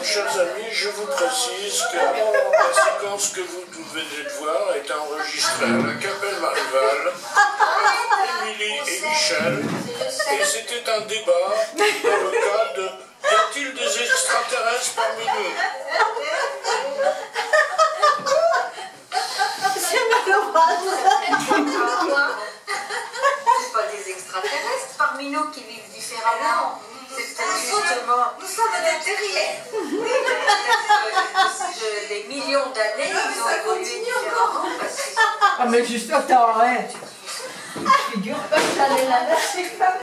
chers amis, je vous précise que la séquence que vous venez de voir est enregistrée à la Capelle Marival par Émilie et Michel, et c'était un débat dans le cas de y a-t-il des extraterrestres parmi nous? C'est pas des extraterrestres parmi nous qui vivent différemment. C'est justement. Nous sommes des terriers. Des millions d'années, ils ont évolué différemment. Ah mais juste, attends, ouais. Tu figures pas que j'allais la lâcher comme